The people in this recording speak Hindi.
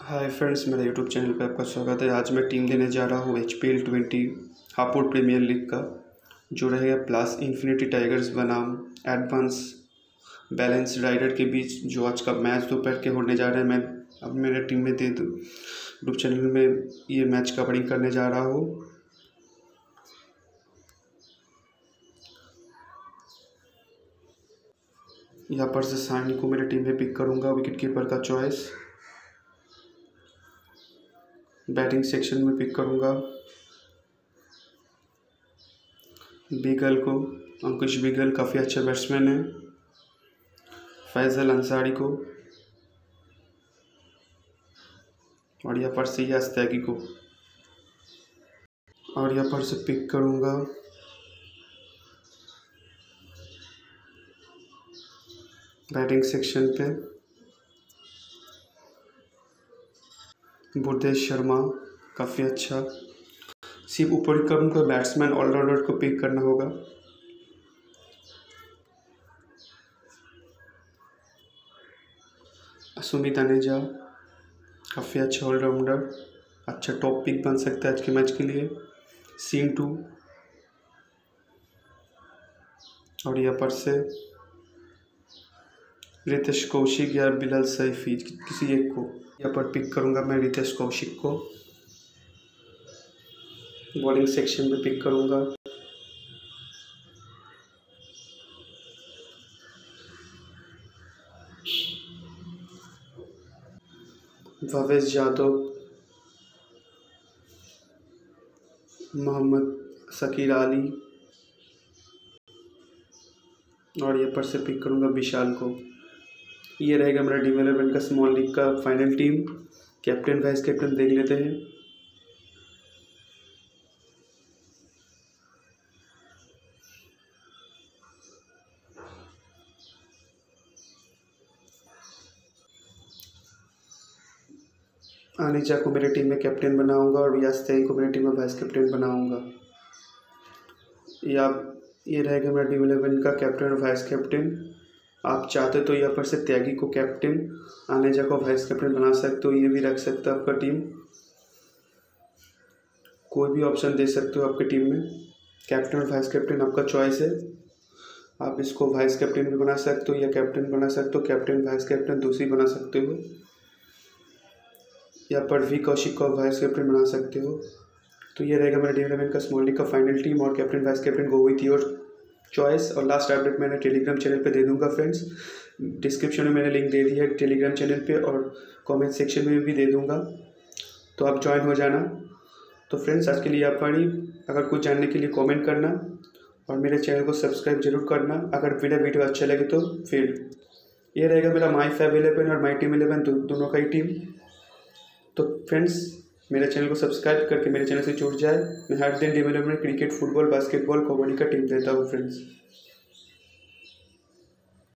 हाय फ्रेंड्स, मेरे यूट्यूब चैनल पे आपका स्वागत है। आज मैं टीम देने जा रहा हूँ HPL 20 हापुड़ प्रीमियर लीग का, जो रहेगा प्लस इन्फिनिटी टाइगर्स बनाम एडवांस बैलेंस राइडर के बीच, जो आज का मैच दोपहर के होने जा रहा है। मैं अब मेरे टीम में यूट्यूब चैनल में ये मैच कवरिंग करने जा रहा हूँ। यहाँ पर से साइनी को मेरे टीम में पिक करूँगा, विकेट कीपर का चॉइस। बैटिंग सेक्शन में पिक करूँगा बीगल को, अंकुश बीगल काफ़ी अच्छा बैट्समैन है। फैजल अंसारी को और यहाँ पर से यास त्यागी को, और यहाँ पर से पिक करूँगा बैटिंग सेक्शन पे बुर्देश शर्मा, काफ़ी अच्छा। सिर्फ ऊपर क्रम का बैट्समैन ऑलराउंडर को पिक करना होगा। सुमित अनेजा, काफ़ी अच्छा ऑलराउंडर, अच्छा टॉप पिक बन सकता है आज के मैच के लिए। सीन 2 और यहाँ पर से रितेश कौशिक या बिलाल सैफी, किसी एक को यहाँ पर पिक करूँगा मैं। रितेश कौशिक को बॉलिंग सेक्शन में पिक करूँगा भवेश यादव, मोहम्मद शकीर अली, और यहाँ पर से पिक करूँगा विशाल को। ये रहेगा मेरा टीम 11 का स्मॉल लीग का final team. Captain vice captain देख लेते हैं। अनिजा को मेरे टीम में कैप्टन बनाऊंगा और यास त्यागी को मेरे टीम में वाइस कैप्टन बनाऊंगा। ये रहेगा मेरा टीम 11 का कैप्टन और वाइस कैप्टन। आप चाहते तो यहाँ पर से त्यागी को कैप्टन, अनेजा को वाइस कैप्टन बना सकते हो। ये भी रख सकते हो आपका टीम, कोई भी ऑप्शन दे सकते हो आपके टीम में। कैप्टन और वाइस कैप्टन आपका चॉइस है। आप इसको वाइस कैप्टन भी बना सकते हो या कैप्टन बना सकते हो। कैप्टन वाइस कैप्टन दूसरी बना सकते हो। यहाँ पर वी कौशिक को वाइस कैप्टन बना सकते हो। तो ये रहेगा मेरा टीम 11 का स्मॉल लीग का फाइनल टीम, और captain vice captain go with your choice. और लास्ट अपडेट मैंने टेलीग्राम चैनल पे दे दूंगा फ्रेंड्स। डिस्क्रिप्शन में मैंने लिंक दे दिया है टेलीग्राम चैनल पे, और कमेंट सेक्शन में भी दे दूंगा, तो आप ज्वाइन हो जाना। तो फ्रेंड्स, आज के लिए आप पानी, अगर कुछ जानने के लिए कमेंट करना और मेरे चैनल को सब्सक्राइब जरूर करना अगर मेरा वीडियो अच्छा लगे तो। फिर ये रहेगा मेरा माई फैब 11 और माई टीम 11 दोनों का ही टीम। तो फ्रेंड्स, मेरे चैनल को सब्सक्राइब करके मेरे चैनल से जुड़ जाए। मैं हर दिन टीम 11 में क्रिकेट, फुटबॉल, बास्केटबॉल, कबड्डी का टीम देता हूँ फ्रेंड्स।